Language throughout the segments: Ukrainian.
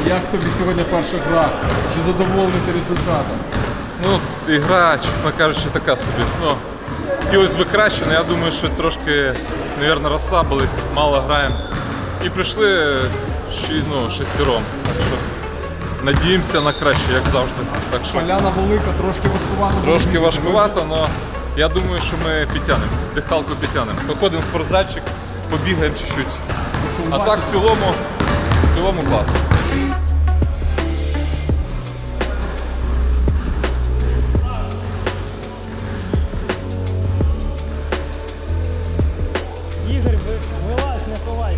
Як тобі сьогодні перша гра? Чи задоволений ти результатом? Ну, ігра, чесно кажучи, така собі. Ну, хотілося б краще, але я думаю, що трошки, мабуть, розслабились, мало граємо. І прийшли шестером. Так що надіємося на краще, як завжди. Так що Поляна велика, трошки важкувато. трошки важкувато, але я думаю, що ми підтягнемо. Дихалку підтягнемо. Походимо в спортзальчик, побігаємо чуть-чуть. А так в цілому клас. Ігор, вилазь, не ховайся.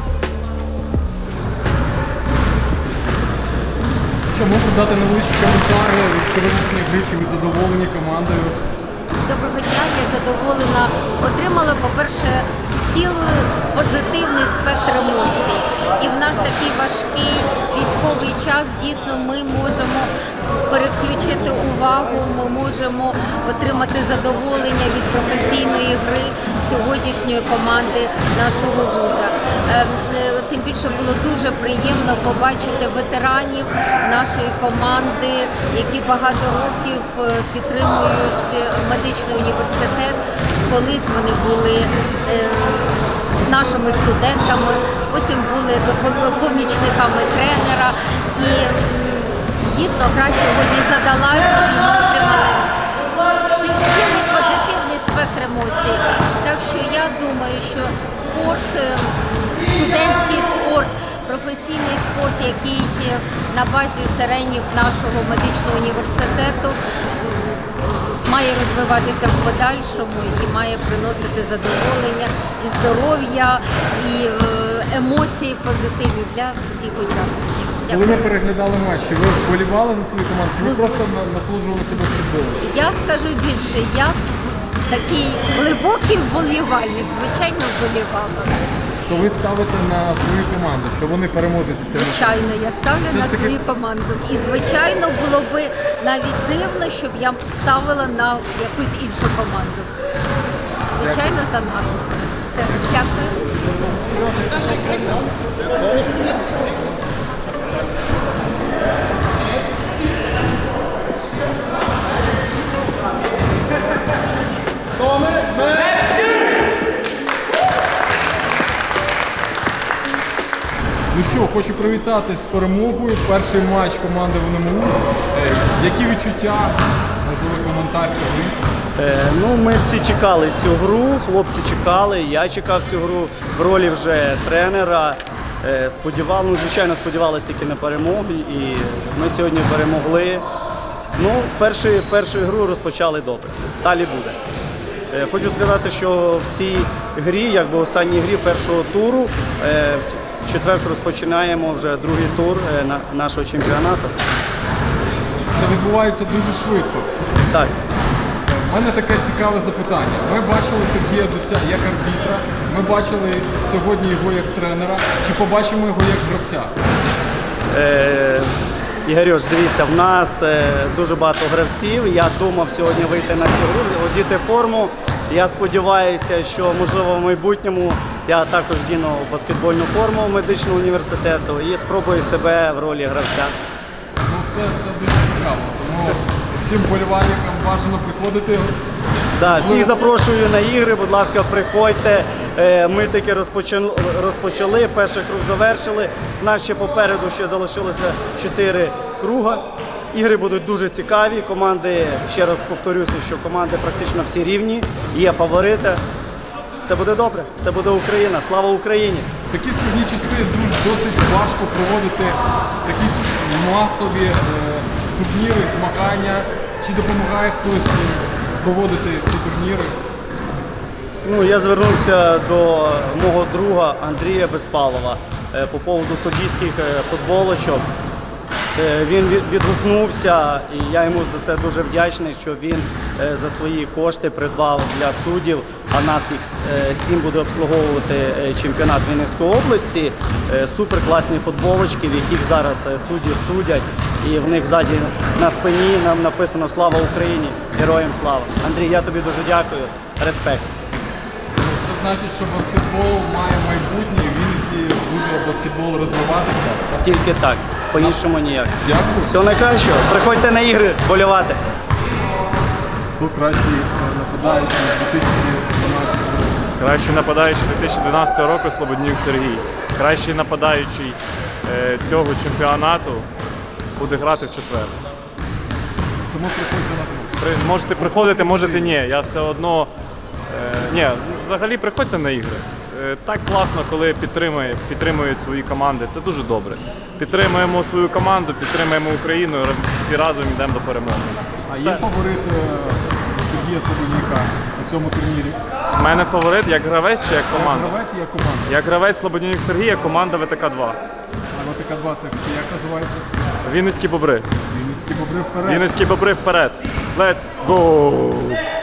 Що, можете дати невеличкі коментарі від сьогоднішньої гри, чи ви задоволені командою? Доброго дня, я задоволена. Отримала, по-перше, цілий позитивний спектр емоцій. І в наш такий важкий військовий час дійсно ми можемо переключити увагу, ми можемо отримати задоволення від професійної гри сьогоднішньої команди нашого вуза. Тим більше було дуже приємно побачити ветеранів нашої команди, які багато років підтримують медичний університет. Колись вони були нашими студентами, потім були помічниками тренера. І дійсно гра сьогодні задалась, і ми отримали цілий позитивний спектр емоцій. Так що я думаю, що спорт, студентський спорт, професійний спорт, який на базі теренів нашого медичного університету, має розвиватися в подальшому і має приносити задоволення, і здоров'я, і емоції позитивні для всіх учасників. Коли ми переглядали матч, чи ви вболівали за свою команду, чи ви просто насолоджувалися баскетболом? Я скажу більше, я такий глибокий вболівальник, звичайно, вболівала. То ви ставите на свою команду, що вони переможуть у цьому? Звичайно, я ставлю на свою команду. І, звичайно, було б навіть дивно, щоб я ставила на якусь іншу команду. Звичайно, за нас. Все, дякую. Ну що, хочу привітати з перемогою. Перший матч команди ВНМУ. Які відчуття? Можливо, коментар по грі? Ну, ми всі чекали цю гру, хлопці чекали, я чекав цю гру в ролі вже тренера. Звичайно, сподівалися тільки на перемогу, і ми сьогодні перемогли. Ну, першу гру розпочали добре, далі буде. Хочу сказати, що в цій грі, якби останній грі першого туру, в четвер розпочинаємо вже другий тур нашого чемпіонату. Це відбувається дуже швидко. Так. У мене таке цікаве запитання. Ми бачили Сергія Дуся як арбітра, ми бачили сьогодні його як тренера. Чи побачимо його як гравця? Ігорюш, дивіться, в нас дуже багато гравців. Я думав сьогодні вийти на цю гру, одіти форму. Я сподіваюся, що, можливо, в майбутньому я також вдіну баскетбольну форму медичного університету і спробую себе в ролі гравця. Ну, це дуже цікаво, тому всім вболівальникам бажано приходити. Да, всіх запрошую на ігри, будь ласка, приходьте. Ми таки розпочали, перший круг завершили. У нас ще попереду ще залишилося 4 круга. Ігри будуть дуже цікаві, команди, ще раз повторюся, що команди практично всі рівні, є фаворити. Все буде добре, все буде Україна, слава Україні! В такі складні часи досить важко проводити такі масові турніри, змагання. Чи допомагає хтось проводити ці турніри? Ну, я звернувся до мого друга Андрія Безпалова по поводу суддівських футболочок. Він відгукнувся, і я йому за це дуже вдячний, що він за свої кошти придбав для суддів, а нас їх 7 буде обслуговувати чемпіонат Вінницької області. Супер класні футболочки, в яких зараз судді судять, і в них ззаді на спині нам написано «Слава Україні! Героям слава!». Андрій, я тобі дуже дякую. Респект. Це значить, що баскетбол має майбутнє, і в Вінниці буде баскетбол розвиватися? Тільки так. по-іншому ніяк. Дякую. Всього найкращого. Приходьте на ігри болювати. Хто кращий нападаючий 2012 року? Кращий нападаючий 2012 року Слободнюк Сергій. Кращий нападаючий цього чемпіонату буде грати в четвер. Тому приходьте на гру. Можете приходити, можете ні. Я все одно. Ні, взагалі приходьте на ігри. Так класно, коли підтримують свої команди. Це дуже добре. Підтримуємо свою команду, підтримуємо Україну, всі разом йдемо до перемоги. А є фаворит у Сергія Слободняка у цьому турнірі? У мене фаворит як гравець чи як команда? Гравець і як команда. Як гравець Слободнюк Сергія, команда ВТК-2. А ВТК-2 це як називається? Вінницькі бобри. Вінницькі бобри вперед. Вінницькі бобри вперед. Let's go!